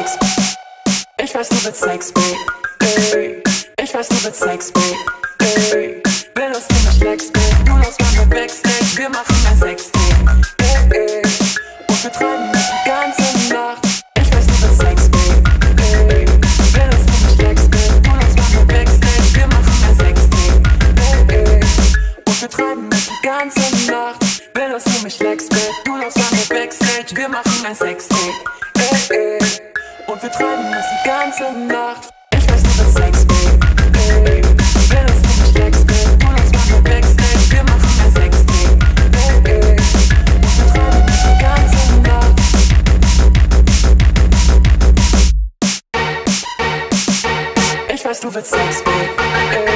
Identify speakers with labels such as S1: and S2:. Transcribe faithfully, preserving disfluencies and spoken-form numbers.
S1: Sex. Ich weiß, du willst Sex, babe. Ey. Ich weiß, du willst Sex, babe. Ey. Will, dass du mich leckst, babe. Du läufst bei mir Backstage, wir machen ein Sextape. Ey, ey. Und wir treiben mich die ganze Nacht. Ich weiß, du willst Sex, babe. Ey. Will, dass du mich leckst, babe. Du läufst bei mir Backstage, wir machen ein Sextape. Ey, ey. Und wir treiben mich die ganze Nacht. Will, dass du mich leckst, babe. Du läufst bei mir Backstage, wir machen ein Sextape. Ey, ey. Und wir treiben uns die ganze Nacht. Ich weiß, du willst Sex, babe. Ey. Will, dass du mich leckst, babe. Du läufst bei mir Backstage, wir machen ein Sextape. Ey, ey. Und wir treiben uns die ganze Nacht. Ich weiß, du willst Sex, babe. Ey.